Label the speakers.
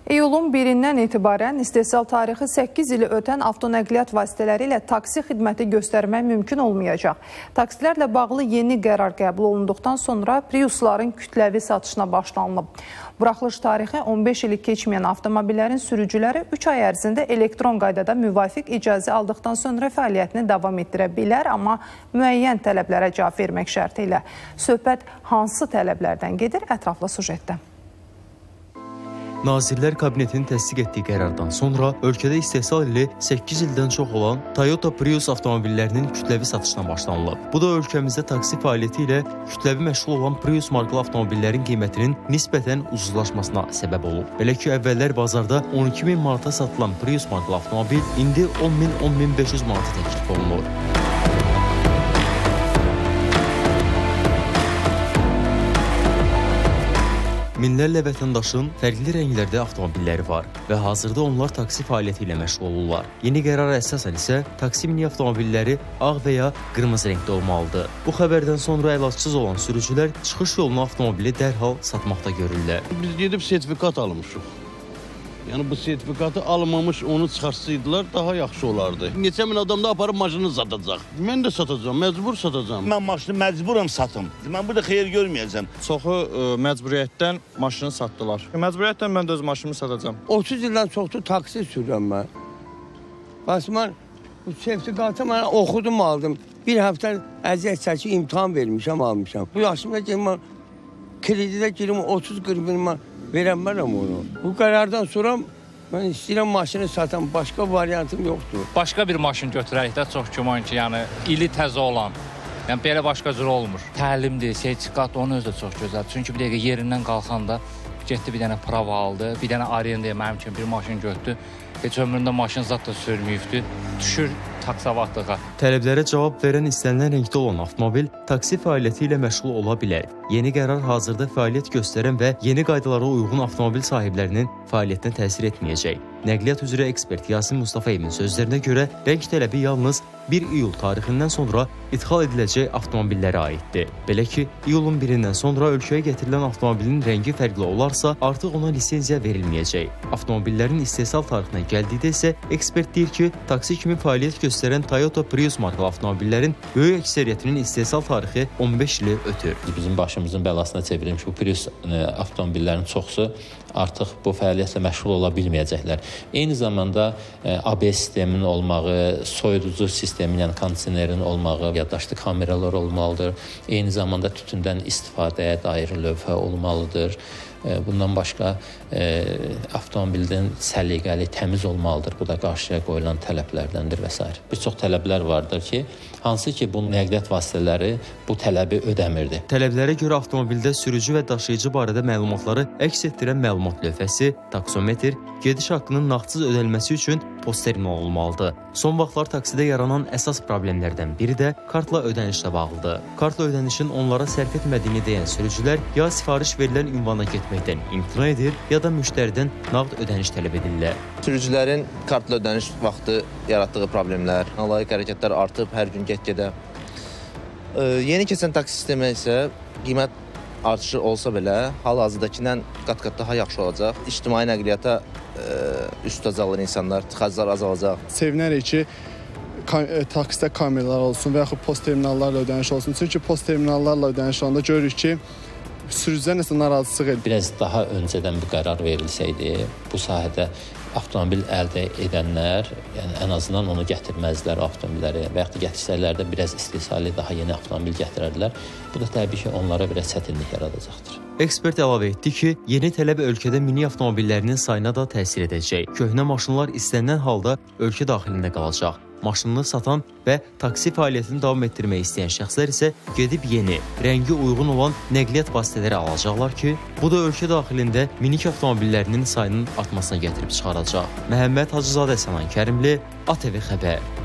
Speaker 1: İyulun 1-dən etibarən istehsal tarixi 8 ili ötən avtonəqliyyat vasitələri ilə taksi xidməti göstərmək mümkün olmayacaq. Taksilərlə bağlı yeni qərar qəbul olunduqdan sonra Priusların kütləvi satışına başlanılıb. Buraxılış tarixi 15 ili keçməyən avtomobillərin sürücüləri 3 ay ərzində elektron qaydada müvafiq icazə aldıqdan sonra fəaliyyətini davam etdirə bilər, amma müəyyən tələblərə cavab vermək şərti ilə. Söhbət hansı tələblərdən gedir? Ətraflı sujetdə.
Speaker 2: Nazirlər Kabinetinin təsdiq etdiyi qərardan sonra ölkədə istehsal ili 8 ildən çox olan Toyota Prius avtomobillərinin kütləvi satışına başlanılıb. Bu da ölkəmizdə taksi fəaliyyəti ilə kütləvi məşğul olan Prius markalı avtomobillərin qiymətinin nisbətən ucuzlaşmasına səbəb olub. Belə ki, əvvəllər bazarda 12.000 manata satılan Prius markalı avtomobil indi 10.000-10.500 manata təklif olunur. Minlərlə vətəndaşın fərqli rənglərdə avtomobilləri var və hazırda onlar taksi fəaliyyəti ilə məşğul olurlar. Yeni qərara əsasən isə taksi mini avtomobilləri ağ və ya qırmızı rəngdə olmalıdır. Bu xəbərdən sonra əlacısız olan sürücülər çıxış yoluna avtomobili dərhal satmaqda görürlər.
Speaker 3: Biz gedib sertifikat almışıq. Yəni bu sertifikatı almamış onu çıxarsaydılar daha yaxşı olardı. Neçə min adam da aparıb maşını satacaq. Mən də satacağam, məcbur satacağam.
Speaker 4: Mən maşını məcburam satım. Mən burada xeyir görməyəcəm.
Speaker 5: Çoxu məcburiyyətdən maşını satdılar. Məcburiyyətdən mən də öz maşınımı satacağam.
Speaker 6: 30 ildən çoxdur taksi sürürəm mən. Bəs mən bu sertifikatı mən oxudum, aldım. Bir həftə əziyyət çəkib imtahan vermişəm, almışam. Bu yaşımda ki, mən kredidə girim 30-40 min mən verəmmərəm onu. Bu qərardan sonra mən istəyirəm maşını satam, başqa variantım yoxdur.
Speaker 7: Başqa bir maşın götürək də çox güman ki, yəni ili təzə olan. Yəni belə başqa cür olmur. Təlimdir, sertifikat onun özü də çox gözəl. Çünki bir dəqiqə yerindən qalxanda getdi bir dənə prava aldı, bir dənə arendaya mənim kimi bir maşın götürdü. Heç ömründə maşın zat da sürməyibdi. Düşür taksavatlığa.
Speaker 2: Tələblərə cavab verən istənilən rəngdə olan avtomobil taksi fəaliyyəti ilə məşğul ola bilər. Yeni qərar hazırda fəaliyyət göstərən və yeni qaydalara uyğun avtomobil sahiblərinin fəaliyyətinə təsir etməyəcək. Nəqliyyat üzrə ekspert Yasin Mustafayevin sözlərinə görə rəng tələbi yalnız 1 iyul tarixindən sonra idxal ediləcək avtomobillərə aiddir. Belə ki, iyulun 1-dən sonra ölkəyə gətirilən avtomobilin rəngi fərqli olarsa, artıq ona lisenziya verilməyəcək. Avtomobillərin istehsal tarixinə gəldikdə isə ekspert deyir ki, taksi kimi fəaliyyət göstərən Toyota Prius markalı avtomobillərin böyük əksəriyyətinin istehsal tarixi 15 ili ötür.
Speaker 8: Bizim başımızın bəlasına çevrilmiş bu Prius avtomobillərin çoxusu artıq bu fəaliyyətlə məşğul ola bilməyəcəklər. Eyni zamanda ABS sisteminin olmağı, soyuducu sistemin, yəni kondisionerin olmağı, yaddaşlı kameralar olmalıdır. Eyni zamanda tütündən istifadəyə dair lövhə olmalıdır. Bundan başqa avtomobilin səliqəli, təmiz olmalıdır. Bu da qarşıya qoyulan tələblərdəndir və s. Bir çox tələblər vardır ki, hansı ki bu nəqliyyat vasitələri bu tələbi ödəmirdi.
Speaker 2: Tələblərə görə avtomobildə sürücü və daşıyıcı barədə məlumatları əks etdirən məlumat lövhəsi, taksometr, gediş haqqının nağdsız ödənilməsi üçün post terminal olmalıdır. Son vaxtlar taksidə yaranan əsas problemlərdən biri də kartla ödənişlə bağlıdır. Kartla ödənişin onlara sərf etmədiyini deyən sürücülər ya sifariş verilən ünvana getməkdən imtina edir, ya da müştəridən nağd ödəniş tələb edirlər.
Speaker 9: Sürücülərin kartla ödəniş vaxtı yaratdığı problemlər, analoq hərəkətlər artıb hər gün get-gedə. Yeni keçən taksi sistemi isə qiymət artışı olsa belə, hal-hazırdakindən qat-qat daha yaxşı olacaq. İctimai nəqliyyata üst tutacaqlar insanlar, tıxaclar azalacaq.
Speaker 10: Sevinərik ki, taksidə kameralar olsun və yaxud post terminallarla ödəniş olsun. Çünki post terminallarla ödəniş olanda görürük ki, sürücülər nəsə narazılıq edir.
Speaker 8: Biraz daha öncədən bu qərar verilsəydi, bu sahədə avtomobil əldə edənlər, yəni ən azından onu gətirməzlər avtomobilləri və yaxud da gətirsələr də biraz istehsali daha yeni avtomobil gətirərlər. Bu da təbii ki, onlara biraz çətinlik yaradacaqdır.
Speaker 2: Ekspert əlavə etdi ki, yeni tələb ölkədə mini avtomobillərinin sayına da təsir edəcək. Köhnə maşınlar istənilən halda ölkə daxilində qalacaq. Maşınını satan və taksi fəaliyyətini davam etdirmək istəyən şəxslər isə gedib yeni, rəngi uyğun olan nəqliyyat vasitələri alacaqlar ki, bu da ölkə daxilində minik avtomobillərinin sayının artmasına gətirib çıxaracaq. Məhəmməd Hacızadə, Sənan Kərimli, ATV Xəbər.